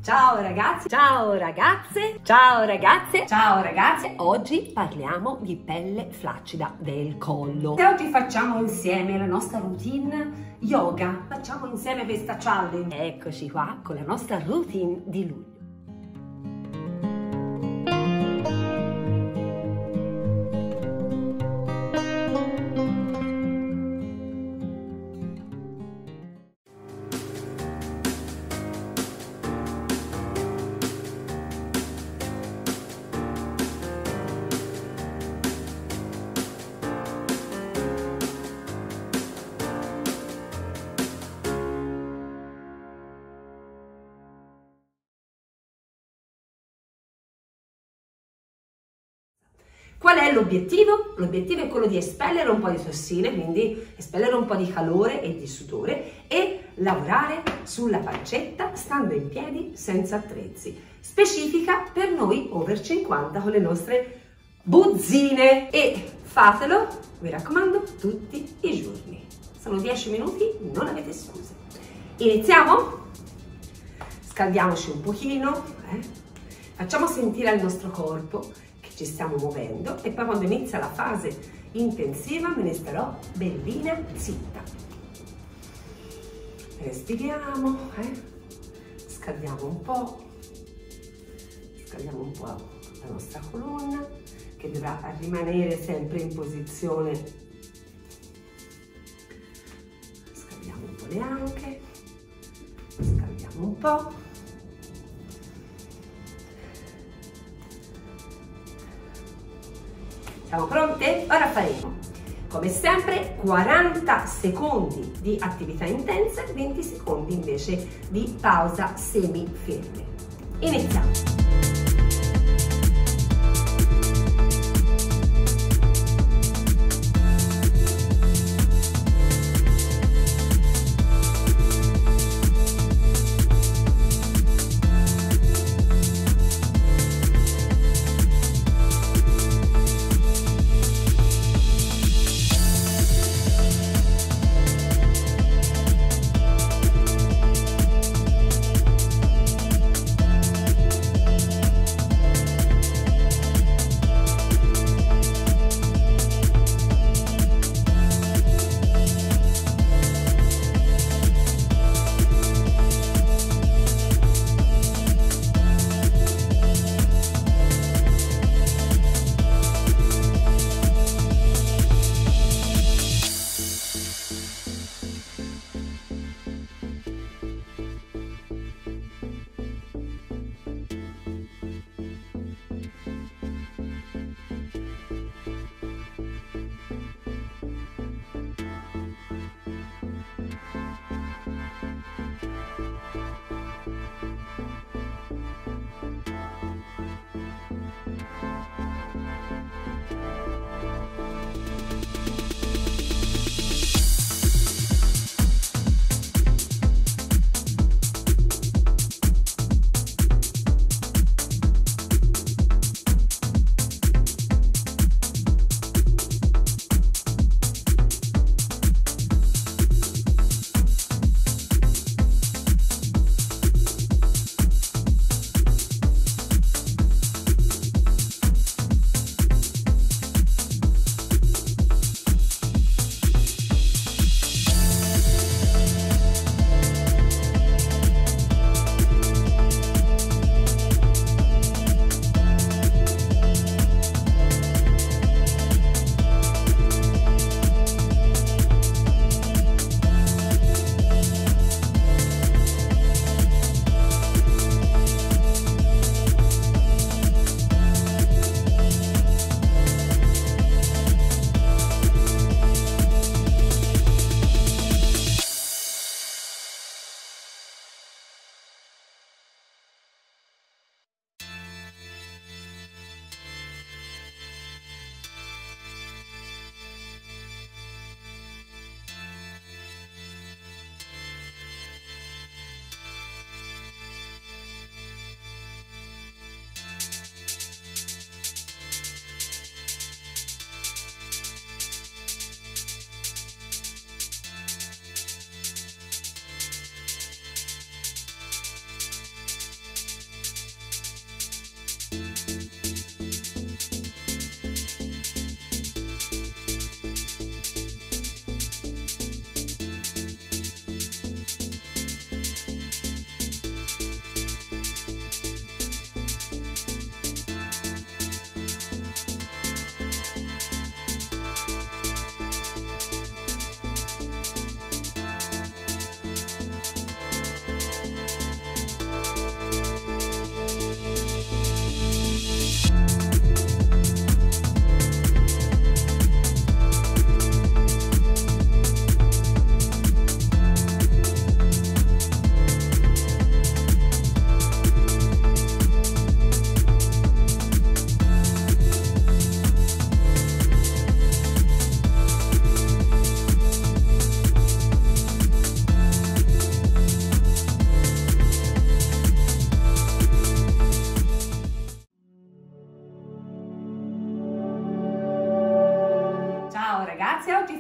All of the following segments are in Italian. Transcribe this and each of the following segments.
Ciao ragazzi, ciao ragazze, ciao ragazze, ciao ragazze. Oggi parliamo di pelle flaccida del collo. E oggi facciamo insieme la nostra routine yoga. Facciamo insieme questa challenge. Eccoci qua con la nostra routine di luglio. Qual è l'obiettivo? L'obiettivo è quello di espellere un po' di tossine, quindi espellere un po' di calore e di sudore e lavorare sulla pancetta stando in piedi senza attrezzi. Specifica per noi over 50 con le nostre buzzine e fatelo, mi raccomando, tutti i giorni. Sono 10 minuti, non avete scuse. Iniziamo? Scaldiamoci un pochino, facciamo sentire al nostro corpo ci stiamo muovendo e poi quando inizia la fase intensiva me ne starò bellina zitta. Respiriamo, scaldiamo un po' la nostra colonna che dovrà rimanere sempre in posizione. Scaldiamo un po' le anche, scaldiamo un po'. Siamo pronte? Ora faremo, come sempre, 40 secondi di attività intensa e 20 secondi invece di pausa semiferme. Iniziamo!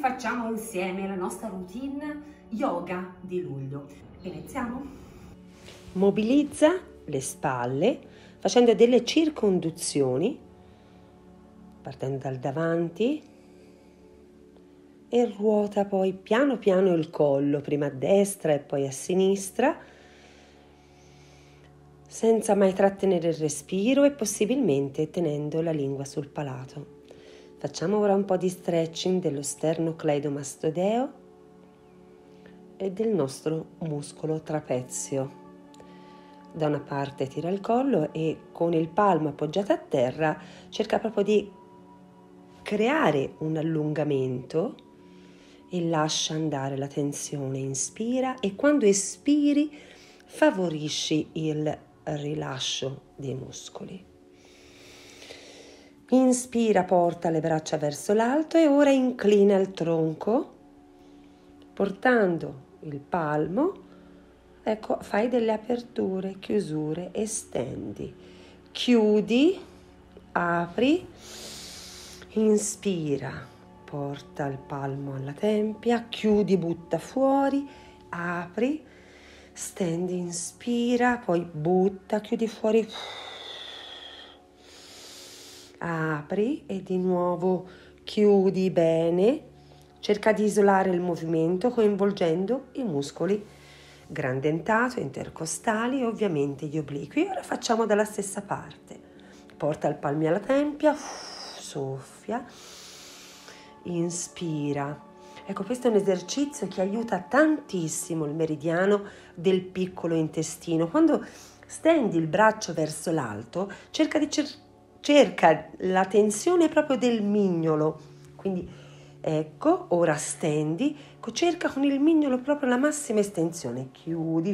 facciamo insieme la nostra routine yoga di luglio. Iniziamo? Mobilizza le spalle facendo delle circonduzioni, partendo dal davanti, e ruota poi piano piano il collo, prima a destra e poi a sinistra, senza mai trattenere il respiro e possibilmente tenendo la lingua sul palato. Facciamo ora un po' di stretching dello sternocleidomastodeo e del nostro muscolo trapezio. Da una parte tira il collo e con il palmo appoggiato a terra cerca proprio di creare un allungamento e lascia andare la tensione. Inspira e quando espiri favorisci il rilascio dei muscoli. Inspira, porta le braccia verso l'alto e ora inclina il tronco portando il palmo, ecco, fai delle aperture, chiusure, estendi, chiudi, apri, inspira, porta il palmo alla tempia, chiudi, butta fuori, apri, stendi, inspira, poi butta, chiudi fuori, apri e di nuovo chiudi bene. Cerca di isolare il movimento coinvolgendo i muscoli gran dentato, intercostali e ovviamente gli obliqui. Ora facciamo dalla stessa parte. Porta il palmo alla tempia, soffia, inspira. Ecco, questo è un esercizio che aiuta tantissimo il meridiano del piccolo intestino. Quando stendi il braccio verso l'alto, cerca la tensione proprio del mignolo. Quindi ecco, ora stendi, cerca con il mignolo proprio la massima estensione, chiudi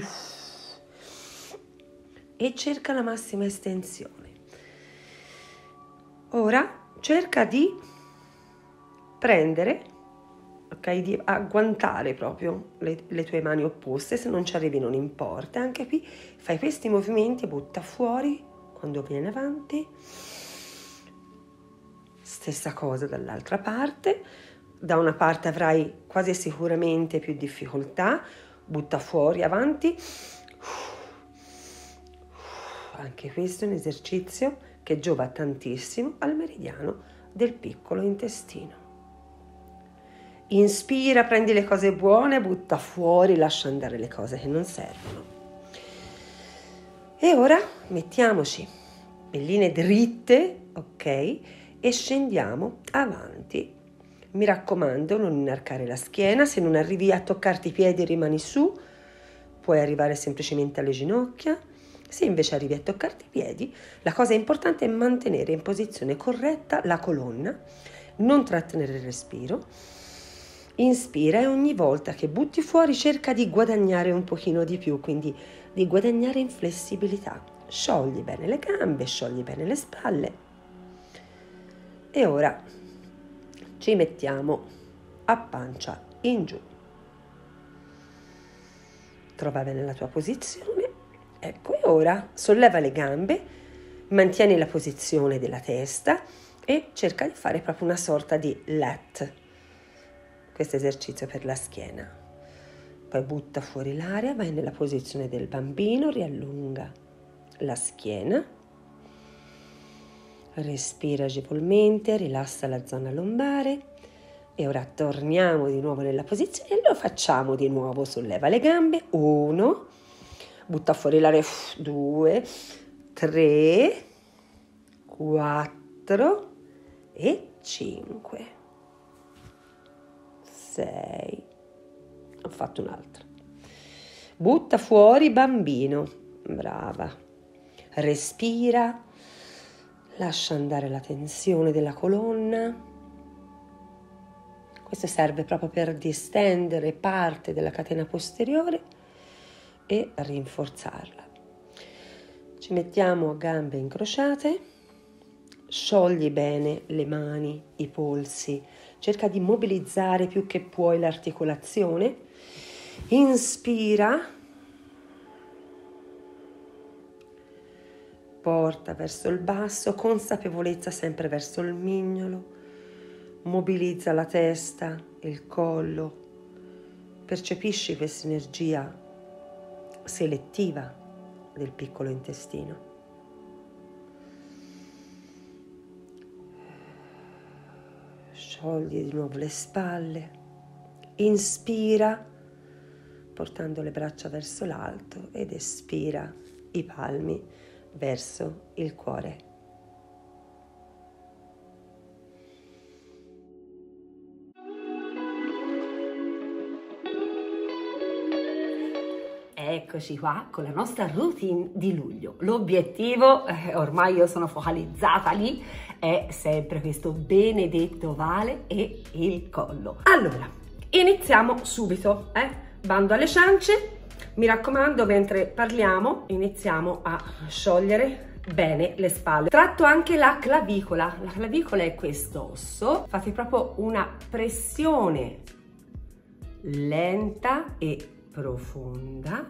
e cerca la massima estensione. Ora cerca di prendere, ok, di agguantare proprio le tue mani opposte, se non ci arrivi non importa, anche qui fai questi movimenti, butta fuori quando viene avanti, stessa cosa dall'altra parte. Da una parte avrai quasi sicuramente più difficoltà, butta fuori, avanti. Anche questo è un esercizio che giova tantissimo al meridiano del piccolo intestino. Inspira, prendi le cose buone, butta fuori, lascia andare le cose che non servono. E ora mettiamoci le linee dritte, ok? E scendiamo avanti. Mi raccomando, non inarcare la schiena, se non arrivi a toccarti i piedi rimani su, puoi arrivare semplicemente alle ginocchia. Se invece arrivi a toccarti i piedi, la cosa importante è mantenere in posizione corretta la colonna, non trattenere il respiro. Inspira e ogni volta che butti fuori cerca di guadagnare un pochino di più, quindi di guadagnare in flessibilità. Sciogli bene le gambe, sciogli bene le spalle. E ora ci mettiamo a pancia in giù. Trova bene la tua posizione. Ecco, e ora solleva le gambe, mantieni la posizione della testa e cerca di fare proprio una sorta di lat. Questo esercizio per la schiena. Poi butta fuori l'aria, vai nella posizione del bambino, riallunga la schiena. Respira agevolmente, rilassa la zona lombare e ora torniamo di nuovo nella posizione e lo facciamo di nuovo. Solleva le gambe, 1, butta fuori l'aria, 2, 3, 4 e 5, 6, ho fatto un'altra. Butta fuori bambino, brava, respira. Lascia andare la tensione della colonna. Questo serve proprio per distendere parte della catena posteriore e rinforzarla. Ci mettiamo a gambe incrociate, sciogli bene le mani, i polsi, cerca di mobilizzare più che puoi l'articolazione. Inspira. Porta verso il basso, consapevolezza sempre verso il mignolo, mobilizza la testa, il collo. Percepisci questa energia selettiva del piccolo intestino. Sciogli di nuovo le spalle, inspira portando le braccia verso l'alto ed espira i palmi verso il cuore. Eccoci qua con la nostra routine di luglio. L'obiettivo, ormai io sono focalizzata lì, è sempre questo benedetto ovale e il collo. Allora, iniziamo subito, bando alle ciance. Mi raccomando, mentre parliamo, iniziamo a sciogliere bene le spalle. Tratto anche la clavicola. La clavicola è questo osso. Fate proprio una pressione lenta e profonda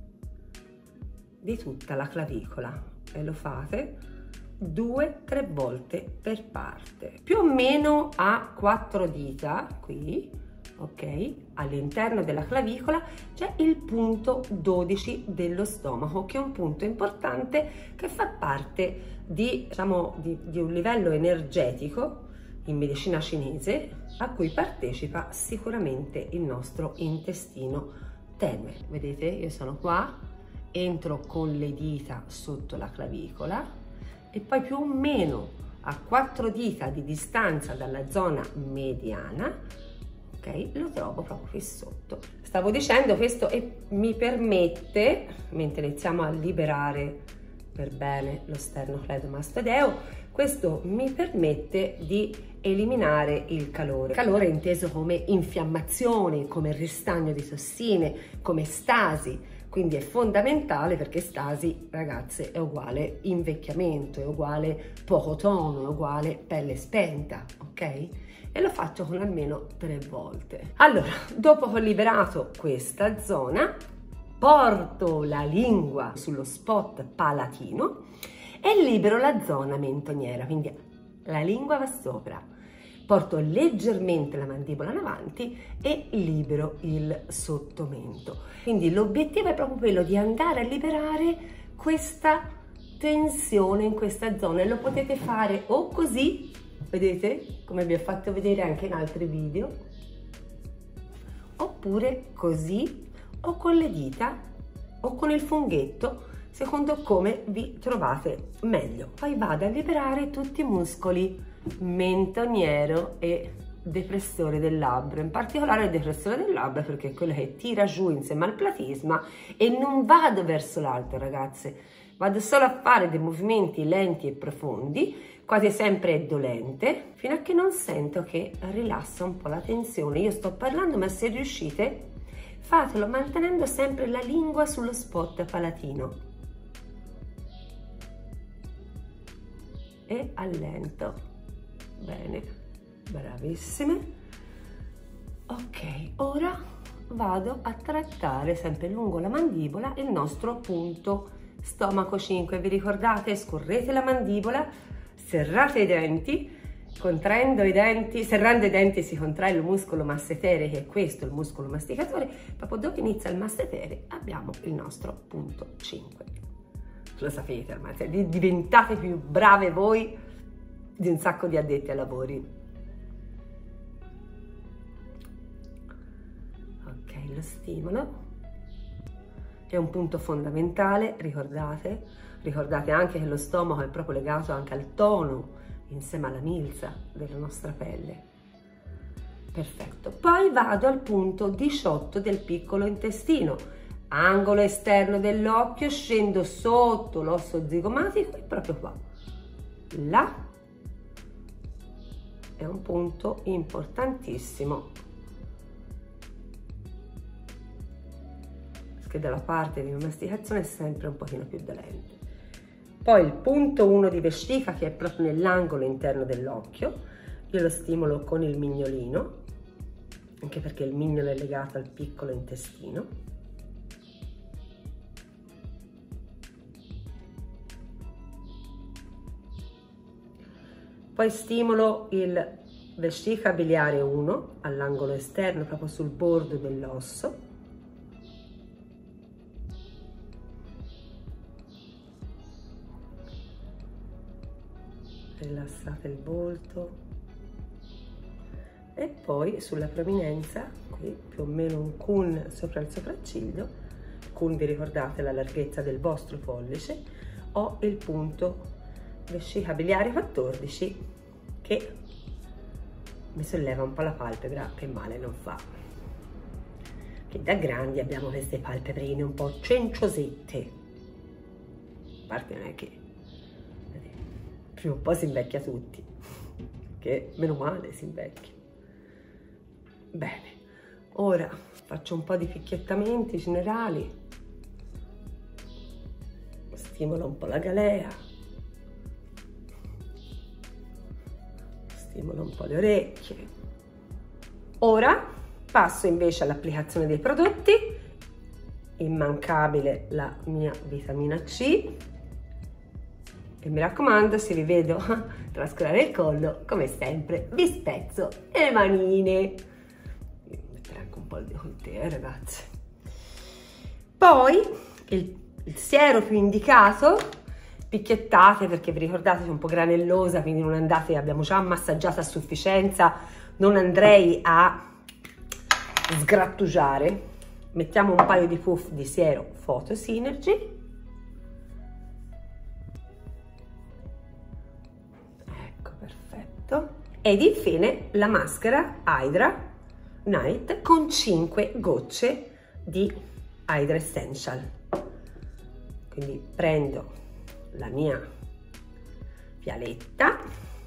di tutta la clavicola e lo fate 2-3 volte per parte, più o meno a 4 dita qui, ok? All'interno della clavicola c'è il punto 12 dello stomaco, che è un punto importante che fa parte di, diciamo, di un livello energetico in medicina cinese a cui partecipa sicuramente il nostro intestino tenue. Vedete, io sono qua, entro con le dita sotto la clavicola e poi più o meno a 4 dita di distanza dalla zona mediana, ok, lo trovo proprio qui sotto. Stavo dicendo questo e mi permette, mentre iniziamo a liberare per bene lo sternocleidomastoideo, questo mi permette di eliminare il calore. Calore inteso come infiammazione, come ristagno di tossine, come stasi, quindi è fondamentale perché stasi, ragazze, è uguale invecchiamento, è uguale poco tono, è uguale pelle spenta, ok? E lo faccio con almeno 3 volte. Allora, dopo che ho liberato questa zona, porto la lingua sullo spot palatino e libero la zona mentoniera, quindi la lingua va sopra, porto leggermente la mandibola in avanti e libero il sottomento. Quindi l'obiettivo è proprio quello di andare a liberare questa tensione in questa zona e lo potete fare o così, vedete, come vi ho fatto vedere anche in altri video, oppure così, o con le dita o con il funghetto, secondo come vi trovate meglio. Poi vado a liberare tutti i muscoli mentoniero e depressore del labbro, in particolare il depressore del labbro perché è quello che tira giù insieme al platisma, e non vado verso l'alto, ragazze, vado solo a fare dei movimenti lenti e profondi, quasi sempre dolente, fino a che non sento che rilassa un po' la tensione. Io sto parlando, ma se riuscite fatelo mantenendo sempre la lingua sullo spot palatino e allento. Bene, bravissime. Ok, ora vado a trattare sempre lungo la mandibola il nostro punto stomaco 5. Vi ricordate? Scorrete la mandibola, serrate i denti, contraendo i denti, serrando i denti si contrae il muscolo massetere, che è questo, il muscolo masticatore. Proprio dove inizia il massetere abbiamo il nostro punto 5. Lo sapete ormai, diventate più brave voi di un sacco di addetti ai lavori. Ok, lo stimolo è un punto fondamentale, ricordate anche che lo stomaco è proprio legato anche al tono insieme alla milza della nostra pelle. Perfetto, poi vado al punto 18 del piccolo intestino, angolo esterno dell'occhio, scendo sotto l'osso zigomatico e proprio qua. Là è un punto importantissimo, perché dalla parte di masticazione è sempre un pochino più dolente. Poi il punto 1 di vescica, che è proprio nell'angolo interno dell'occhio, io lo stimolo con il mignolino, anche perché il mignolo è legato al piccolo intestino. Poi stimolo il vescica biliare 1 all'angolo esterno, proprio sul bordo dell'osso. Rilassate il volto e poi sulla prominenza, qui più o meno un cun sopra il sopracciglio, cun vi ricordate la larghezza del vostro pollice, ho il punto vescica biliare 14 che mi solleva un po' la palpebra, che male non fa, che da grandi abbiamo queste palpebrine un po' cenciosette, a parte non è che prima o poi si invecchia tutti, che meno male si invecchia. Bene, ora faccio un po' di picchiettamenti generali, stimolo un po' la galea, stimolo un po' le orecchie. Ora passo invece all'applicazione dei prodotti, immancabile la mia vitamina C, e mi raccomando, se vi vedo trascurare il collo, come sempre vi spezzo le manine. Mettere anche un po' di décolleté, ragazzi. Poi il siero più indicato, picchiettate, perché vi ricordate che è un po' granellosa, quindi non andate, abbiamo già massaggiato a sufficienza, non andrei a sgrattugiare. Mettiamo un paio di puff di siero Photo Synergy. Ed infine la maschera Hydra Night con 5 gocce di Hydra Essential. Quindi prendo la mia fialetta,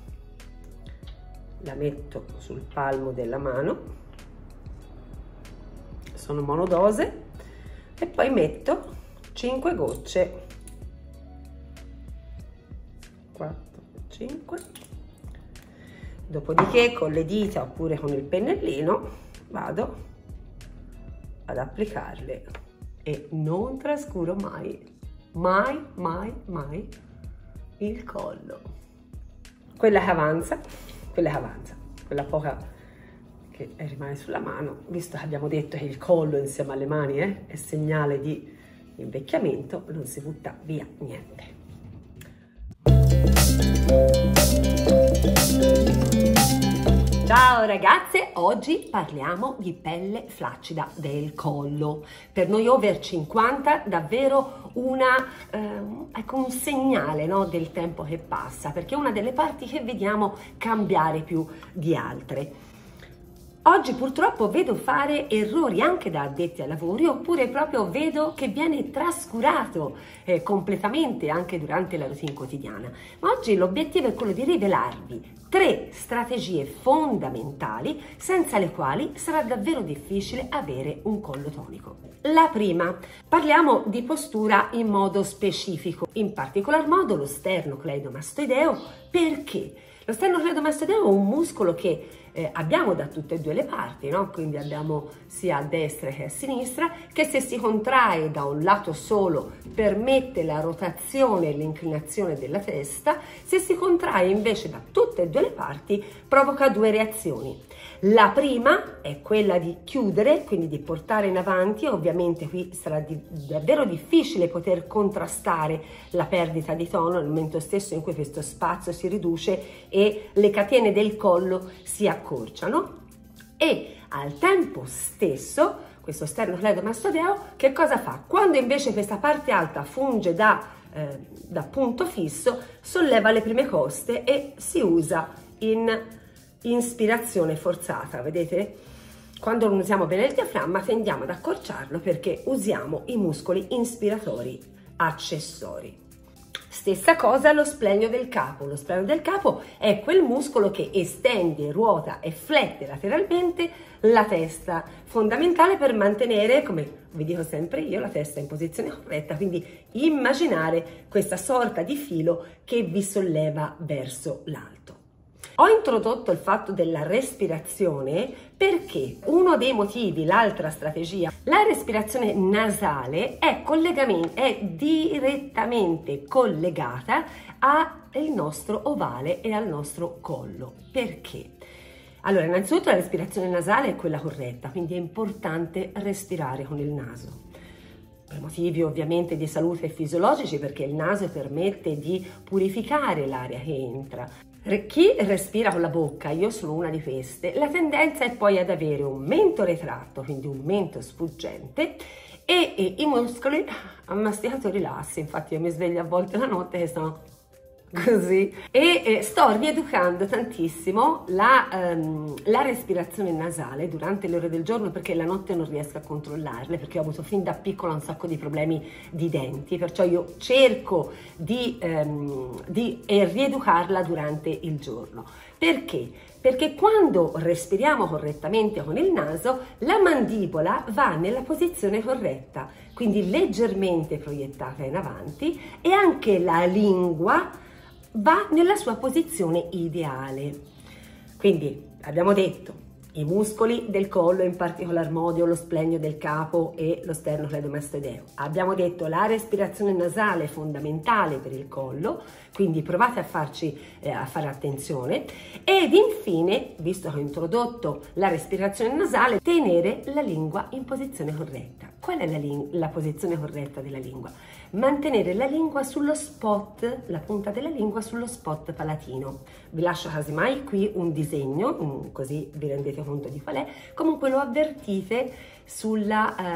la metto sul palmo della mano, sono monodose, e poi metto 5 gocce, 4, 5. Dopodiché con le dita oppure con il pennellino vado ad applicarle e non trascuro mai, mai, mai, mai il collo. Quella che avanza, quella poca che rimane sulla mano, visto che abbiamo detto che il collo insieme alle mani è segnale di invecchiamento, non si butta via niente. Ciao ragazze, oggi parliamo di pelle flaccida del collo. Per noi over 50 davvero ecco, un segnale, no, del tempo che passa, perché è una delle parti che vediamo cambiare più di altre. Oggi purtroppo vedo fare errori anche da addetti ai lavori, oppure proprio vedo che viene trascurato completamente anche durante la routine quotidiana. Ma oggi l'obiettivo è quello di rivelarvi 3 strategie fondamentali senza le quali sarà davvero difficile avere un collo tonico. La prima, parliamo di postura in modo specifico, in particolar modo lo sternocleidomastoideo. Perché? Lo sternocleidomastoideo è un muscolo che abbiamo da tutte e due le parti, no? Quindi abbiamo sia a destra che a sinistra, che se si contrae da un lato solo permette la rotazione e l'inclinazione della testa, se si contrae invece da tutte e due le parti provoca 2 reazioni. La prima è quella di chiudere, quindi di portare in avanti. Ovviamente qui sarà davvero difficile poter contrastare la perdita di tono nel momento stesso in cui questo spazio si riduce e le catene del collo si accorciano, e al tempo stesso questo sternocleidomastoideo che cosa fa? Quando invece questa parte alta funge da punto fisso, solleva le prime coste e si usa in inspirazione forzata. Vedete? Quando non usiamo bene il diaframma tendiamo ad accorciarlo perché usiamo i muscoli inspiratori accessori. Stessa cosa lo splenio del capo. Lo splenio del capo è quel muscolo che estende, ruota e flette lateralmente la testa, fondamentale per mantenere, come vi dico sempre io, la testa in posizione corretta, quindi immaginare questa sorta di filo che vi solleva verso l'alto. Ho introdotto il fatto della respirazione perché uno dei motivi, l'altra strategia, la respirazione nasale è direttamente collegata al nostro ovale e al nostro collo. Perché? Allora, innanzitutto la respirazione nasale è quella corretta, quindi è importante respirare con il naso. Per motivi ovviamente di salute e fisiologici, perché il naso permette di purificare l'aria che entra. Chi respira con la bocca, io sono una di queste, la tendenza è poi ad avere un mento retratto, quindi un mento sfuggente, e i muscoli masticatori lassi. Infatti io mi sveglio a volte la notte che sono così, e sto rieducando tantissimo la respirazione nasale durante le ore del giorno, perché la notte non riesco a controllarle, perché ho avuto fin da piccola un sacco di problemi di denti, perciò io cerco di rieducarla durante il giorno. Perché? Perché quando respiriamo correttamente con il naso, la mandibola va nella posizione corretta, quindi leggermente proiettata in avanti, e anche la lingua va nella sua posizione ideale. Quindi abbiamo detto i muscoli del collo, in particolar modo lo splenio del capo e lo sternocleidomastoideo. Abbiamo detto la respirazione nasale è fondamentale per il collo, quindi provate a fare attenzione. Ed infine, visto che ho introdotto la respirazione nasale, tenere la lingua in posizione corretta. Qual è la posizione corretta della lingua? Mantenere la lingua sullo spot, la punta della lingua sullo spot palatino. Vi lascio casomai qui un disegno, così vi rendete conto di qual è. Comunque lo avvertite sul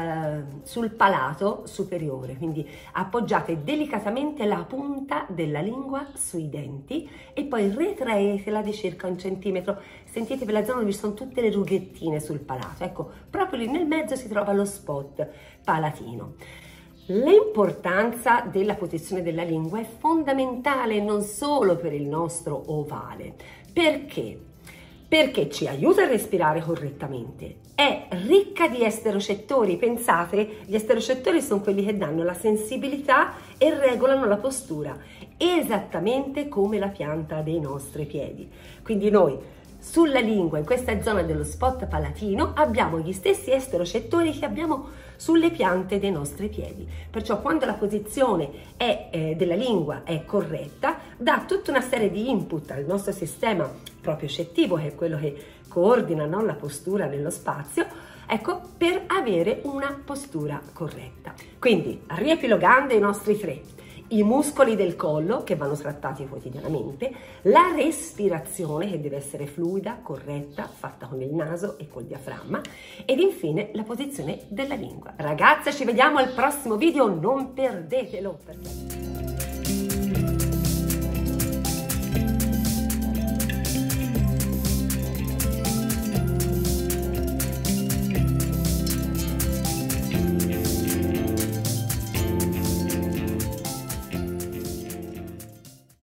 palato superiore, quindi appoggiate delicatamente la punta della lingua sui denti e poi retraetela di circa 1 centimetro. Sentite per la zona dove ci sono tutte le rughettine sul palato, ecco, proprio lì nel mezzo si trova lo spot palatino. L'importanza della posizione della lingua è fondamentale non solo per il nostro ovale. Perché? Perché ci aiuta a respirare correttamente, è ricca di esterocettori. Pensate, gli esterocettori sono quelli che danno la sensibilità e regolano la postura, esattamente come la pianta dei nostri piedi. Quindi noi sulla lingua, in questa zona dello spot palatino, abbiamo gli stessi esterocettori che abbiamo sulle piante dei nostri piedi. Perciò quando la posizione della lingua è corretta, dà tutta una serie di input al nostro sistema propriocettivo, che è quello che coordina, no, la postura nello spazio, ecco, per avere una postura corretta. Quindi, riepilogando i nostri tre: i muscoli del collo che vanno trattati quotidianamente, la respirazione che deve essere fluida, corretta, fatta con il naso e col diaframma, ed infine la posizione della lingua. Ragazze, ci vediamo al prossimo video, non perdetelo!